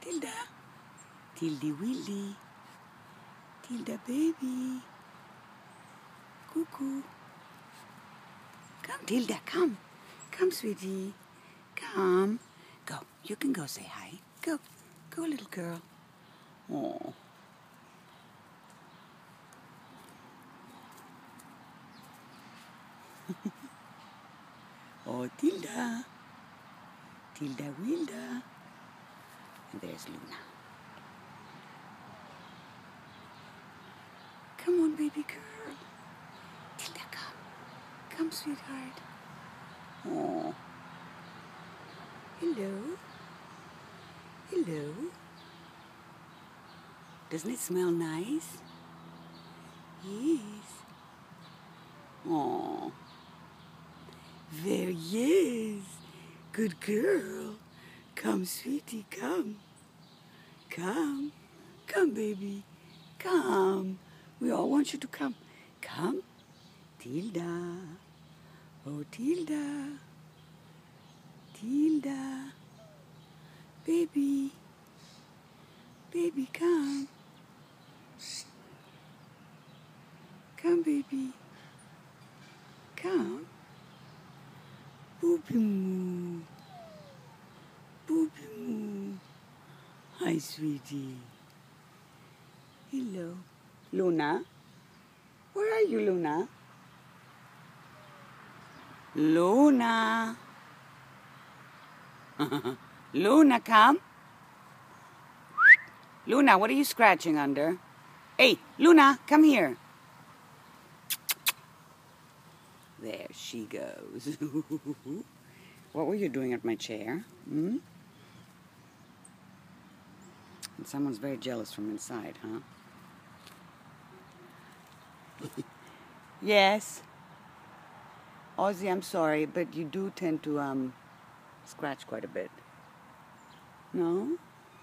Tilda. Tildy Wildy. Tilda baby. Cuckoo. Come, Tilda, come. Come, sweetie. Come. Go. You can go say hi. Go. Go, little girl. Oh. Oh, Tilda. Tilda Wilda. And there's Luna. Come on, baby girl. Tilda, come. Come, sweetheart. Oh. Hello. Hello. Doesn't it smell nice? Yes. Oh. There he is. Good girl. Come, sweetie, come. Come. Come, baby. Come. We all want you to come. Come. Tilda. Oh, Tilda. Tilda. Baby. Baby, come. Come, baby. Come. Booby moo. Booby moo. Hi, sweetie. Hello. Luna? Where are you, Luna? Luna. Luna, come. Luna, what are you scratching under? Hey, Luna, come here. There she goes. What were you doing at my chair? Hmm? And someone's very jealous from inside, huh? Yes. Ozzy, I'm sorry, but you do tend to scratch quite a bit. No?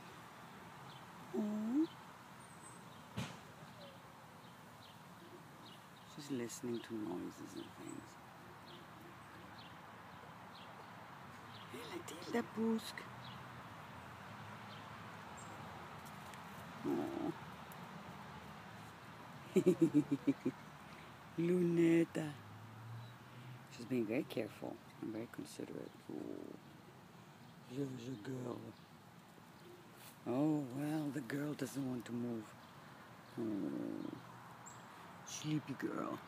Oh. She's listening to noises and things. Hela Tilda Busk. Oh. Luneta. She's being very careful and very considerate. Oh. There's a girl. Oh, well, the girl doesn't want to move. Oh. Sleepy girl.